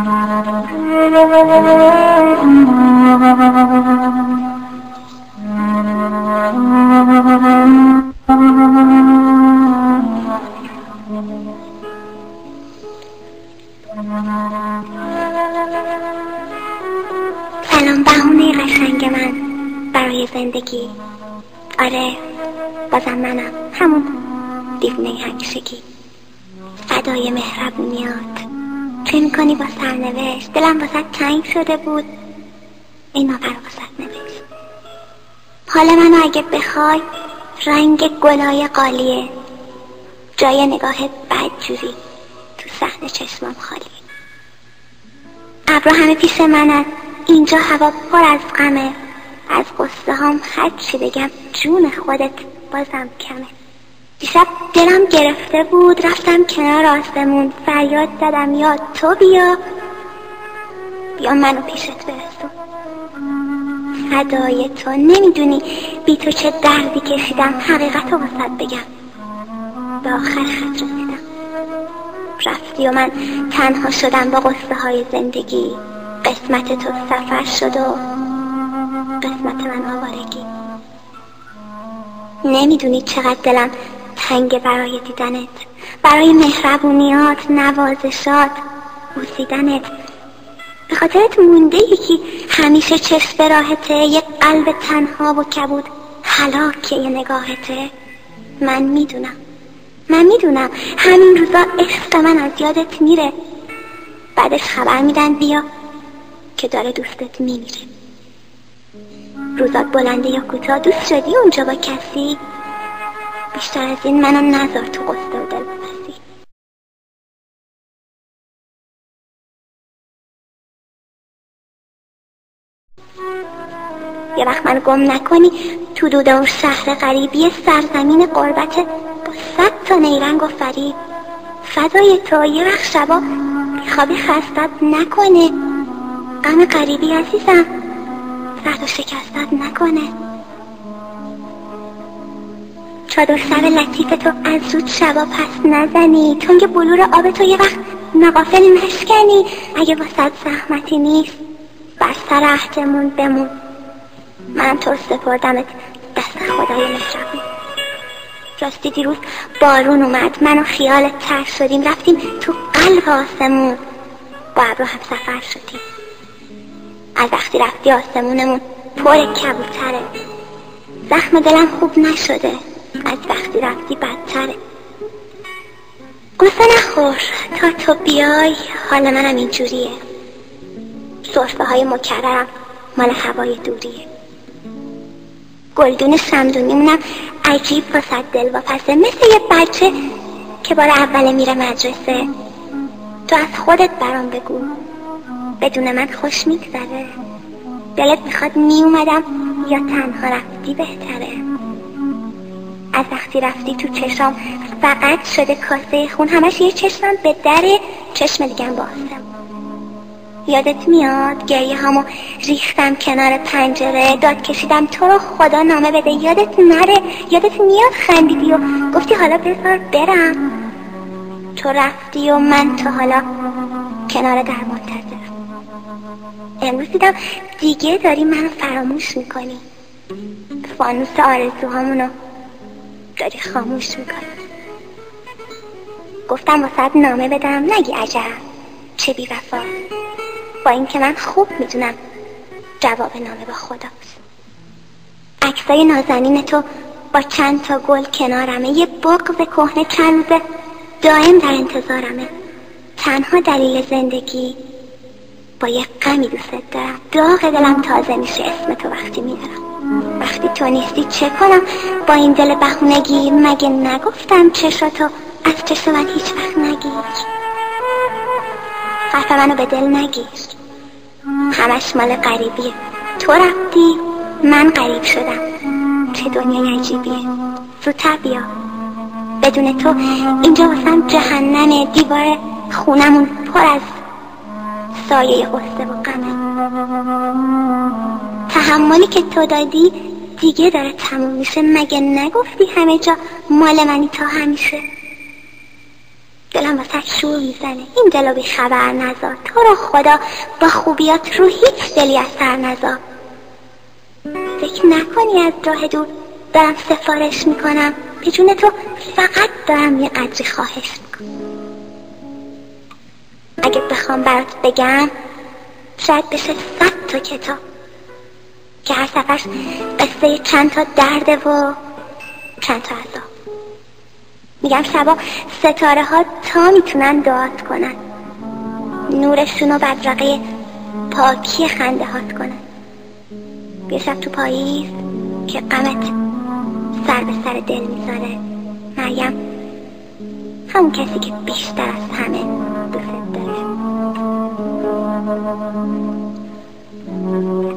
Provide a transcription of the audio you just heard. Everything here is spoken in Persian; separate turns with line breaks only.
سلام بهونه قشنگ من برای زندگی. آره بازم منم، همون دیوونه همیشگی. فدای مهربونیات. چه میکنی با سرنوشت؟ دلم واسه تنگ شده بود، این نفر واسه نوشت. حال منو اگه بخوای رنگ گلای قالیه، جای نگاهت بدجوری تو صحنه چشمم خالیه. ابرا همه پیش منن، اینجا هوا پر از غمه. از قصه هم هر چی بگم جون خودت بازم کمه. دیشب دلم گرفته بود، رفتم کنار آسمون، فریاد زدم یا تو بیا بیا منو پیشت برسون. فدای تو، نمیدونی بی تو چه دردی کشیدم. حقیقت رو واسط بگم، به آخر خط رسیدم. رفتی و من تنها شدم با قصه های زندگی. قسمت تو سفر شد و قسمت من آوارگی. نمیدونی چقدر دلم تنگ برای دیدنت، برای مهربونیات، نوازشات، بوسیدنت. به خاطرت مونده یکی همیشه چشم به راهته، یک قلب تنها و کبود هلاک یه نگاهته. من میدونم همین روزا عشق من از یادت میره. بعدش خبر میدن بیا که داره دوستت میمیره. روزات بلنده یا کوتاه، دوست شدی اونجا با کسی؟ بیشتر از این منو نذار تو قصه و دل بپسی. یه وقت منو گم نکنی تو دوده اون شهر غریبی، سرزمین قربت با 100 تا نیرنگ و فریب. فدای تو، یه وقت شبا خوابی خستت نکنه. غم غریبی عزیزم زرد و شکستت نکنه. چادر سر لطیف تو از زود شبا پس نزنی. تنگ بلور آب تو یه وقت ناغافل نشکنی. اگه واسه زحمتی نیست بر سر عهدمون بمون. من تو سپردمت دست خدای مهربون. راستی دیروز بارون اومد، من و خیالت تر شدیم، رفتیم تو قلب آسمون، با ابرو هم سفر شدیم. از وقتی رفتی آسمونمون پر کبوتره. زخم دلم خوب نشده، از وقتی رفتی بدتره. قصه نخور، تا تو بیای حال منم اینجوریه. سرفه های مکررم مال هوای دوریه. گلدون شمدونیمونم عجیب واسه دل واپسه، مثل یه بچه که بار اوله میره مدرسه. تو از خودت برام بگو، بدون من خوش میگذره؟ دلت میخواد میومدم یا تنها رفتی بهتره؟ از وقتی رفتی تو چشم فقط شده کاسه خون، همش یه چشمم به دره، چشم دیگم بازم. یادت میاد گریه همو ریختم کنار پنجره، داد کشیدم تو رو خدا نامه بده یادت نره. یادت میاد خندیدی و گفتی حالا بذار برم. تو رفتی و من تا حالا کنار در منتظرم. امروز دیدم دیگه داری منو فراموش میکنی. فانوس آرزوهامونو داری خاموش میکنی. گفتم واسه نامه بدم نگی عجب چه بی وفا، با این که من خوب میدونم جواب نامه با خداست. عکسای نازنین تو با چند تا گل کنارمه، یه بغض کهنه چند روزه دائم در انتظارمه. تنها دلیل زندگی با یه غمی دوست دارم. داغ دلم تازه میشه اسم تو وقتی میدارم. وقتی تو نیستی چه کنم با این دل بهونگی؟ مگه نگفتم چشاتو از چشم من هیچ وقت نگیر؟ حرف منو به دل نگیر، همش مال غریبیه. تو رفتی من غریب شدم، چه دنیای عجیبیه. زودتر بیا، بدون تو اینجا واسم جهنمه. دیوار خونمون پر از سایه غصه و غمه. تحملی که تو دادی دیگه داره تموم میشه. مگه نگفتی همه جا مال منی تا همیشه؟ دلم واسه شور میزنه. این دلو بی خبر نذار، تو رو خدا با خوبیات رو هیچ دلی اثر نذار. فکر نکنی از راه دور دارم سفارش میکنم، به جون تو فقط دارم یه قدری خواهش میکنم. اگه بخوام برات بگم شاید بشه 100 تا کتاب که هر صفحش قصه چند تا درده و چند تا عذاب. میگم شبا ستاره ها تا میتونن دعات کنن، نورشون رو بدرقه پاکی خنده هات کنن. یه شب تو پاییز که غمت سر به سر دل میذاره، مریم همون کسی که بیشتر از همه دوست داره.